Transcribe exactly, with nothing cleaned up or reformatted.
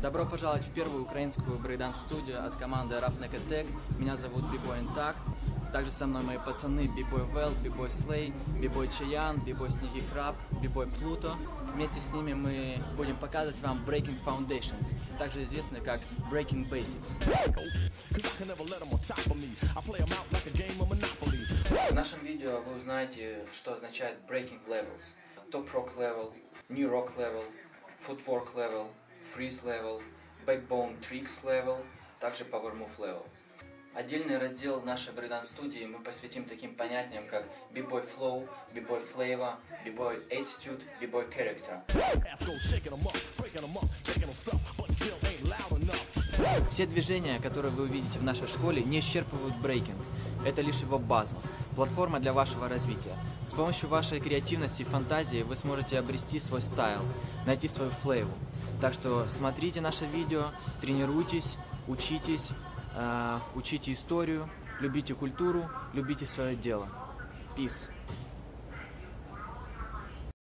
Добро пожаловать в первую украинскую брейкданс-студию от команды Rough Neck Attack. Меня зовут B-Boy Intact. Также со мной мои пацаны B-Boy Well, B-Boy Slay, B-Boy Чаян, B-Boy Снеги Краб, B-Boy Pluto. Вместе с ними мы будем показывать вам Breaking Foundations, также известный как Breaking Basics. В нашем видео вы узнаете, что означает Breaking Levels. Top Rock Level, New Rock Level, Footwork Level, Freeze Level, Backbone Tricks Level, также Power Move Level. Отдельный раздел нашей брейкданс-студии мы посвятим таким понятиям, как B-Boy Flow, B-Boy Flavor, B-Boy Attitude, B-Boy Character. Все движения, которые вы увидите в нашей школе, не исчерпывают брейкинг. Это лишь его база, платформа для вашего развития. С помощью вашей креативности и фантазии вы сможете обрести свой стайл, найти свою флейву. Так что смотрите наше видео, тренируйтесь, учитесь, э, учите историю, любите культуру, любите свое дело. Peace.